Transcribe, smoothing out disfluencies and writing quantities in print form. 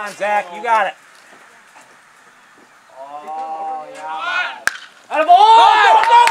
Come on, Zach, you got it. Oh, yeah. Attaboy! Go, go, go!